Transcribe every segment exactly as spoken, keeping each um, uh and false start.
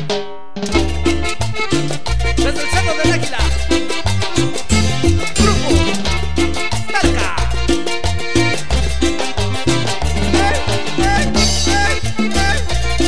Desde el Cerro del Águila, Grupo Tarca. ¡Ey, ey, ey, ey!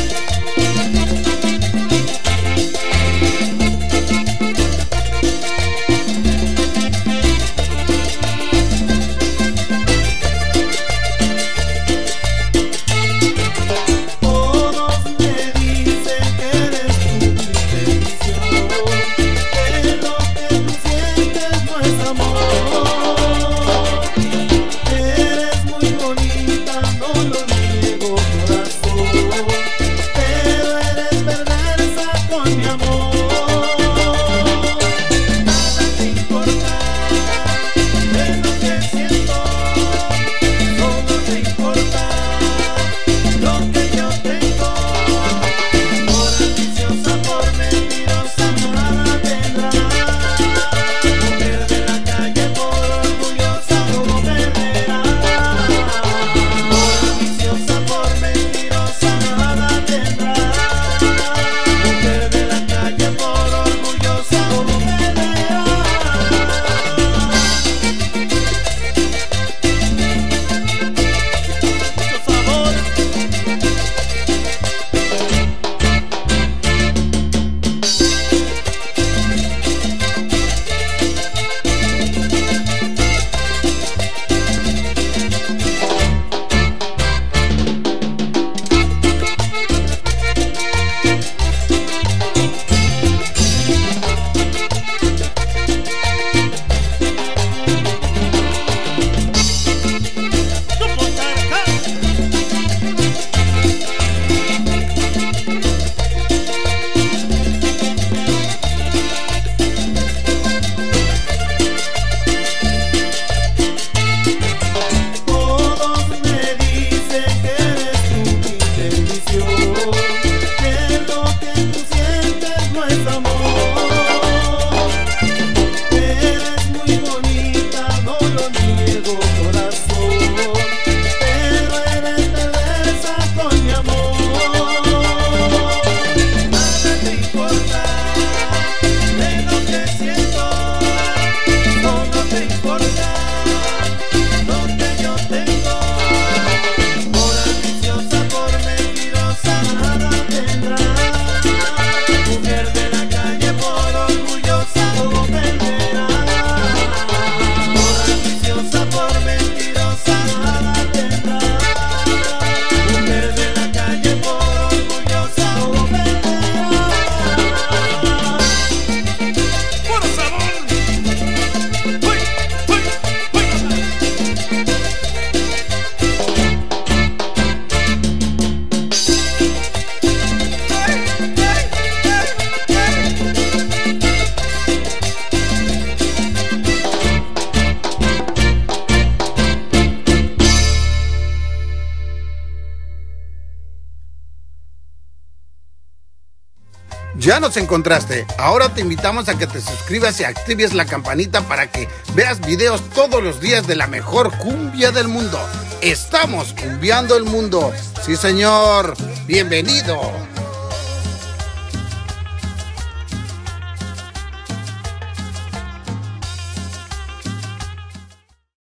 Ya nos encontraste. Ahora te invitamos a que te suscribas y actives la campanita para que veas videos todos los días de la mejor cumbia del mundo. Estamos cumbiando el mundo. Sí, señor. Bienvenido.